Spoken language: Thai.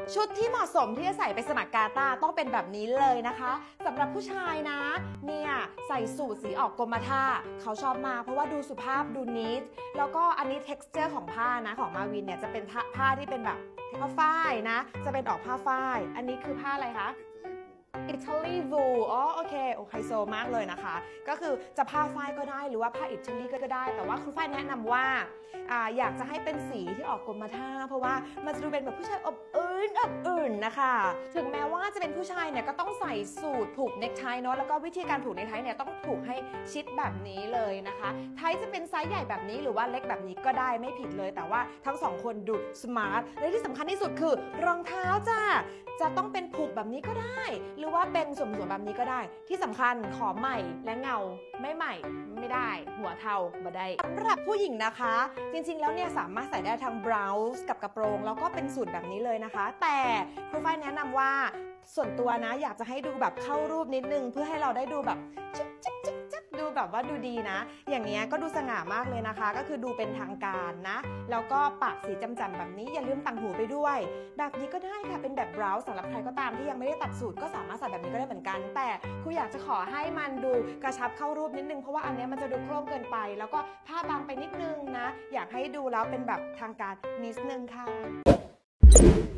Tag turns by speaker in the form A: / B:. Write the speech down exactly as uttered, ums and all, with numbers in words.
A: ชุดที่เหมาะสมที่จะใส่ไปสมัครกาตาร์ต้องเป็นแบบนี้เลยนะคะสำหรับผู้ชายนะเนี่ยใส่สูทสีออกกรมท่าเขาชอบมาเพราะว่าดูสุภาพดูนีทแล้วก็อันนี้ texture ของผ้านะของมาวินเนี่ยจะเป็นผ้าที่เป็นแบบผ้าฝ้ายนะจะเป็นออกผ้าฝ้ายอันนี้คือผ้าอะไรคะอิตาลีวูอ๋อโอเคโอไฮโซมากเลยนะคะก็คือจะผ้าฝ้ายก็ได้หรือว่าผ้าอิตาลีก็ได้แต่ว่าคุณฝ้ายแนะนำว่าอ่าอยากจะให้เป็นสีที่ออกกรมท่าเพราะว่ามันจะดูเป็นแบบผู้ชายอบอุ่นอบอุ่นนะคะถึงแม้ว่าจะเป็นผู้ชายเนี่ยก็ต้องใส่สูทผูกเนคไทเนาะแล้วก็วิธีการผูกเนคไทเนี่ยต้องผูกให้ชิดแบบนี้เลยนะคะไทจะเป็นไซส์ใหญ่แบบนี้หรือว่าเล็กแบบนี้ก็ได้ไม่ผิดเลยแต่ว่าทั้งสองคนดูสมาร์ทและที่สำคัญที่สุดคือรองเท้าจ้าจะต้องเป็นผูกแบบนี้ก็ได้หรือว่าเป็นสวมๆแบบนี้ก็ได้ที่สำคัญขอใหม่และเงาไม่ใหม่ไม่ได้หัวเทาบ่ได้สำหรับผู้หญิงนะคะจริงๆแล้วเนี่ยสามารถใส่ได้ทั้งบราวส์กับกระโปรงแล้วก็เป็นสูทแบบนี้เลยนะคะแต่ครูฝ้ายแนะนำว่าส่วนตัวนะอยากจะให้ดูแบบเข้ารูปนิดนึงเพื่อให้เราได้ดูแบบจิ๊กจิ๊กจิ๊กจิ๊กดูแบบว่าดูดีนะอย่างเงี้ยก็ดูสง่ามากเลยนะคะก็คือดูเป็นทางการนะแล้วก็ปากสีจำๆแบบนี้อย่าลืมต่างหูไปด้วยแบบนี้ก็ได้ค่ะเป็นแบบบราวส์สำหรับใครก็ตามที่ยังไม่ได้ตัดสูทก็สามารถใส่แบบนี้ก็ได้เหมือนกันแต่ครูอยากจะขอให้มันดูกระชับเข้ารูปนิดนึงเพราะว่าอันนี้มันจะดูโคร่งเกินไปแล้วก็ผ้าบางไปนิดนึงนะอยากให้ดูแล้วเป็นแบบทางการนิดนึงค่ะ